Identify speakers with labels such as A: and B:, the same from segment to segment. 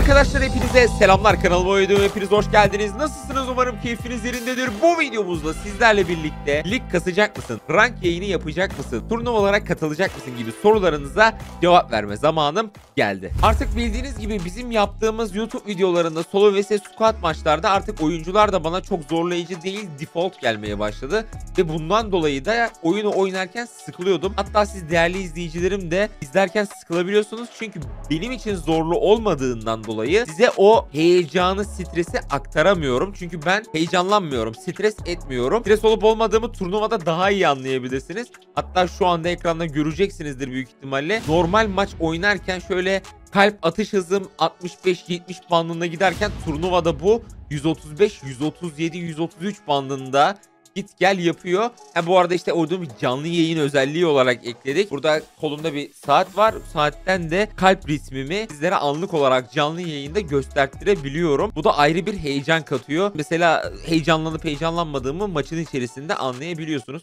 A: Arkadaşlar hepinize selamlar, kanalıma hepiniz hoş geldiniz. Nasılsınız? Umarım keyfiniz yerindedir. Bu videomuzda sizlerle birlikte lig kasacak mısın? Rank yayını yapacak mısın? Turnuvalara katılacak mısın gibi sorularınıza cevap verme zamanım geldi. Artık bildiğiniz gibi bizim yaptığımız YouTube videolarında solo vs squad maçlarda artık oyuncular da bana çok zorlayıcı değil, default gelmeye başladı. Ve bundan dolayı da oyunu oynarken sıkılıyordum. Hatta siz değerli izleyicilerim de izlerken sıkılabiliyorsunuz. Çünkü benim için zorlu olmadığından dolayı size o heyecanı, stresi aktaramıyorum. Çünkü ben heyecanlanmıyorum, stres etmiyorum. Stres olup olmadığımı turnuvada daha iyi anlayabilirsiniz. Hatta şu anda ekranda göreceksinizdir büyük ihtimalle. Normal maç oynarken şöyle kalp atış hızım 65-70 bandında giderken turnuvada bu 135, 137, 133 bandında git gel yapıyor. Bu arada işte orada bir canlı yayın özelliği olarak ekledik. Burada kolumda bir saat var. Saatten de kalp ritmimi sizlere anlık olarak canlı yayında göstertirebiliyorum. Bu da ayrı bir heyecan katıyor. Mesela heyecanlanıp heyecanlanmadığımı maçın içerisinde anlayabiliyorsunuz.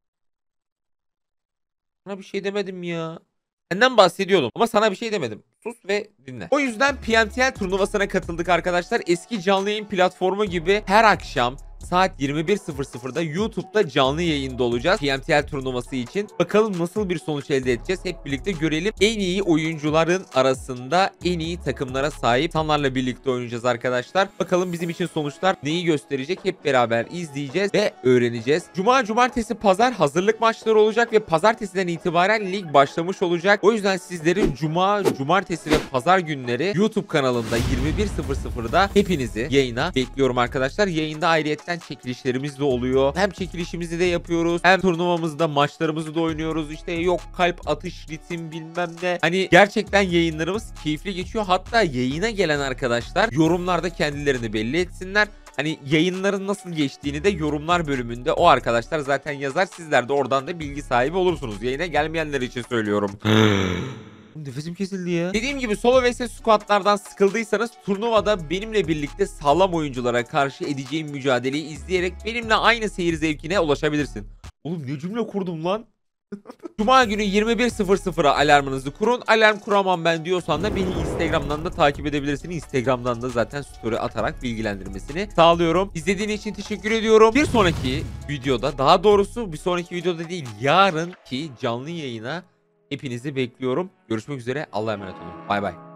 A: Sana bir şey demedim ya. Senden bahsediyordum ama sana bir şey demedim. Sus ve dinle. O yüzden PMTL turnuvasına katıldık arkadaşlar. Eski canlı yayın platformu gibi her akşam saat 21.00'da YouTube'da canlı yayında olacağız PMTL turnuvası için. Bakalım nasıl bir sonuç elde edeceğiz. Hep birlikte görelim. En iyi oyuncuların arasında en iyi takımlara sahip insanlarla birlikte oynayacağız arkadaşlar. Bakalım bizim için sonuçlar neyi gösterecek, hep beraber izleyeceğiz ve öğreneceğiz. Cuma, cumartesi, pazar hazırlık maçları olacak ve pazartesiden itibaren lig başlamış olacak. O yüzden sizleri cuma, cumartesi ve pazar günleri YouTube kanalımda 21.00'da hepinizi yayına bekliyorum arkadaşlar. Yayında ayrıyetten çekilişlerimiz de oluyor. Hem çekilişimizi de yapıyoruz, hem turnuvamızda maçlarımızı da oynuyoruz. İşte yok kalp atış, ritim bilmem ne. Hani gerçekten yayınlarımız keyifli geçiyor. Hatta yayına gelen arkadaşlar yorumlarda kendilerini belli etsinler. Hani yayınların nasıl geçtiğini de yorumlar bölümünde o arkadaşlar zaten yazar. Sizler de oradan da bilgi sahibi olursunuz. Yayına gelmeyenler için söylüyorum. Nefesim kesildi ya. Dediğim gibi solo vs squadlardan sıkıldıysanız turnuvada benimle birlikte sağlam oyunculara karşı edeceğim mücadeleyi izleyerek benimle aynı seyir zevkine ulaşabilirsin. Oğlum ne cümle kurdum lan. Cuma günü 21.00'a alarmınızı kurun. Alarm kuramam ben diyorsan da beni Instagram'dan da takip edebilirsin. Instagram'dan da zaten story atarak bilgilendirmesini sağlıyorum. İzlediğin için teşekkür ediyorum. Bir sonraki videoda, daha doğrusu bir sonraki videoda değil, yarınki canlı yayına hepinizi bekliyorum. Görüşmek üzere. Allah'a emanet olun. Bay bay.